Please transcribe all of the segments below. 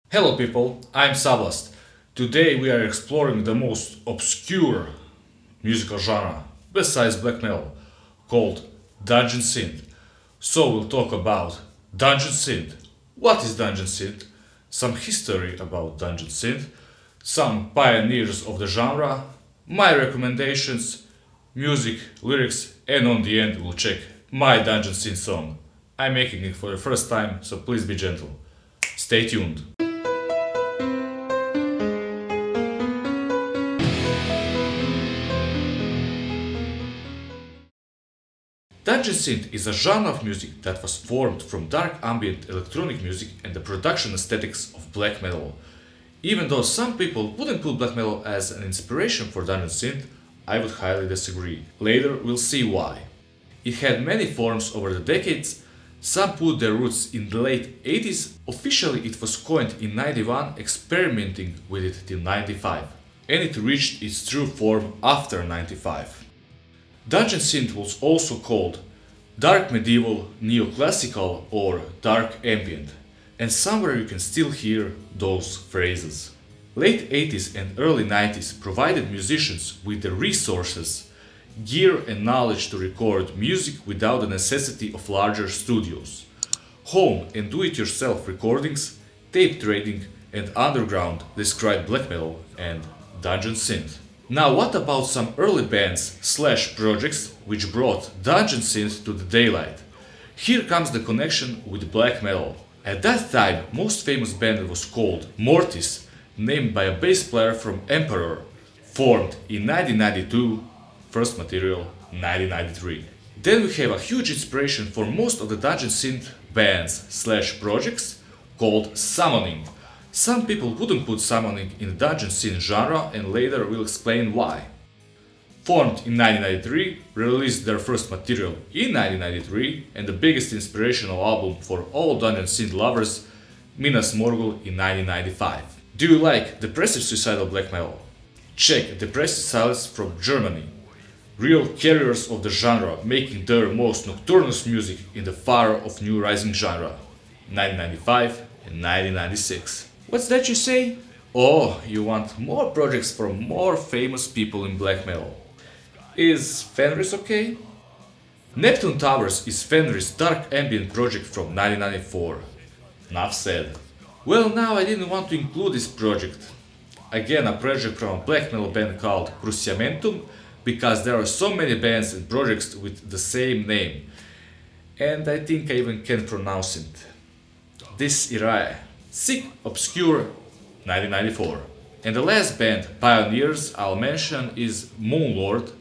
Hello people, I'm Sablast. Today we are exploring the most obscure musical genre besides black metal called Dungeon Synth. So we'll talk about Dungeon Synth. What is Dungeon Synth? Some history about Dungeon Synth, some pioneers of the genre, my recommendations, music, lyrics, and on the end we'll check my Dungeon Synth song. I'm making it for the first time, so please be gentle. Stay tuned. Dungeon synth is a genre of music that was formed from dark ambient electronic music and the production aesthetics of black metal. Even though some people wouldn't put black metal as an inspiration for dungeon synth, I would highly disagree. Later we'll see why. It had many forms over the decades. Some put their roots in the late 80s. Officially it was coined in 91, experimenting with it till 95. And it reached its true form after 95. Dungeon synth was also called dark medieval, neoclassical or dark ambient, and somewhere you can still hear those phrases. Late 80s and early 90s provided musicians with the resources, gear and knowledge to record music without the necessity of larger studios. Home and do-it-yourself recordings, tape trading and underground describe black metal and dungeon synth. Now what about some early bands / projects which brought dungeon synth to the daylight? Here comes the connection with black metal. At that time most famous band was called Mortis, named by a bass player from Emperor, formed in 1992, first material 1993. Then we have a huge inspiration for most of the dungeon synth bands / projects called Summoning. Some people wouldn't put Summoning in the dungeon synth genre and later we'll explain why. Formed in 1993, released their first material in 1993 and the biggest inspirational album for all dungeon synth lovers, Minas Morgul in 1995. Do you like depressive suicidal black metal? Check Depressive Silence from Germany. Real carriers of the genre making their most nocturnal music in the fire of new rising genre, 1995 and 1996. What's that you say? Oh, you want more projects from more famous people in black metal. Is Fenris okay? Neptune Towers is Fenris' dark ambient project from 1994. Enough said. Well, now I didn't want to include this project. Again, a project from a black metal band called Cruciamentum, because there are so many bands and projects with the same name. And I think I even can't pronounce it. This Irae. Sick Obscure 1994. And the last band, Pioneers, I'll mention is Moonlord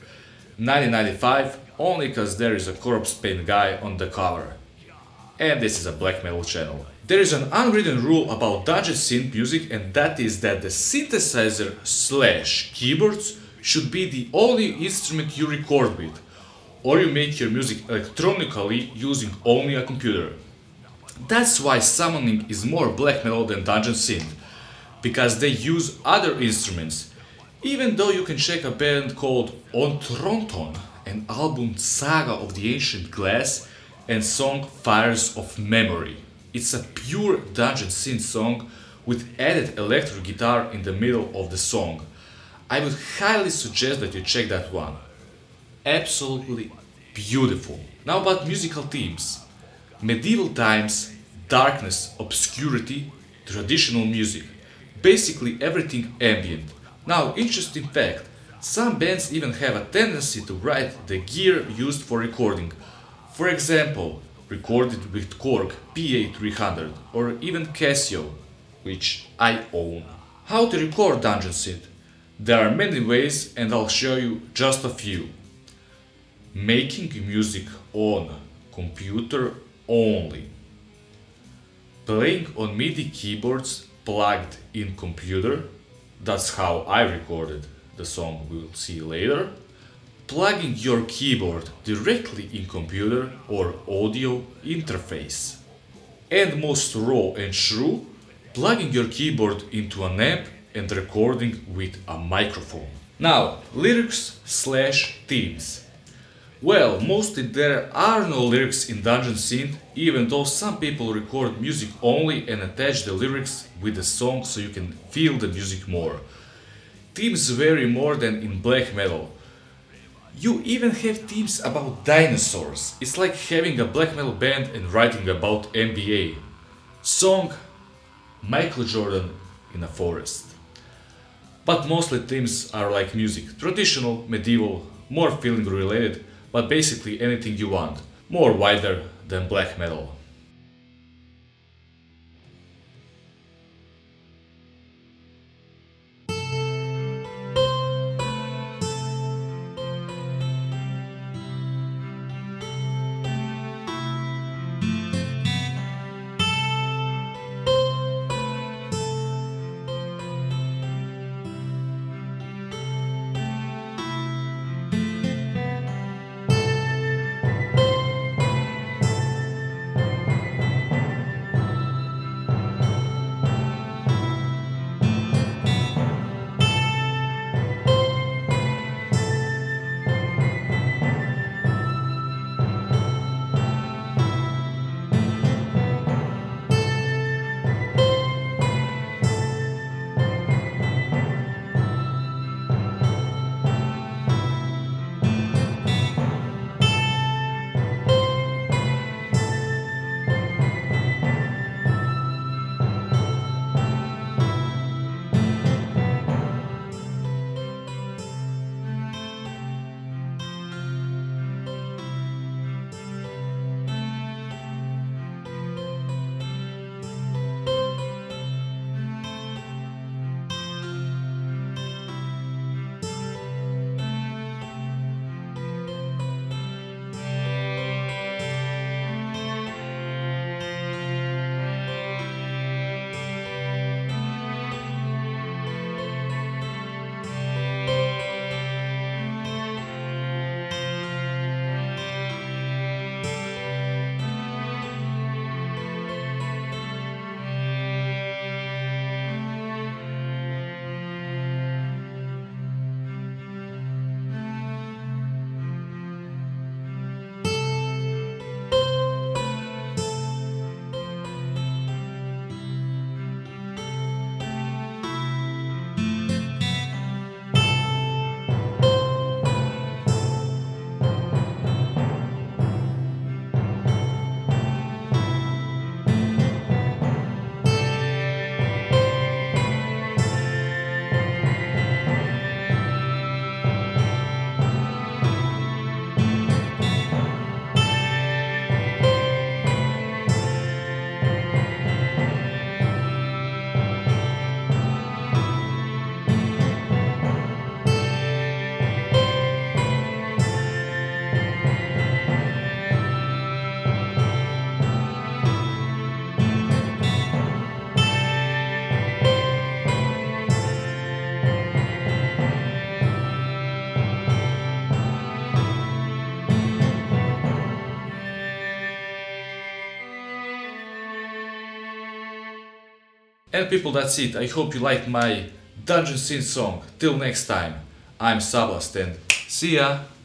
1995, only cause there is a corpse paint guy on the cover. And this is a black metal channel. There is an unwritten rule about dungeon synth music, and that is that the synthesizer / keyboards should be the only instrument you record with, or you make your music electronically using only a computer. That's why Summoning is more black metal than dungeon synth, because they use other instruments. Even though you can check a band called Ontronton, an album Saga of the Ancient Glass and song Fires of Memory. It's a pure dungeon synth song with added electric guitar in the middle of the song. I would highly suggest that you check that one. Absolutely beautiful. Now about musical themes. Medieval times, darkness, obscurity, traditional music. Basically everything ambient. Now, interesting fact, some bands even have a tendency to write the gear used for recording. For example, recorded with Korg PA300 or even Casio, which I own. How to record dungeon synth? There are many ways and I'll show you just a few. Making music on computer only. Playing on MIDI keyboards plugged in computer. That's how I recorded the song we'll see later. Plugging your keyboard directly in computer or audio interface. And most raw and true, plugging your keyboard into an amp and recording with a microphone. Now, lyrics / themes. Well, mostly there are no lyrics in Dungeon Synth, even though some people record music only and attach the lyrics with the song so you can feel the music more. Themes vary more than in black metal. You even have themes about dinosaurs. It's like having a black metal band and writing about NBA. Song Michael Jordan in a forest. But mostly themes are like music, traditional, medieval, more feeling related, but basically anything you want, more wider than black metal. And people, that's it. I hope you liked my Dungeon Synth song. Till next time, I'm Sablast and see ya!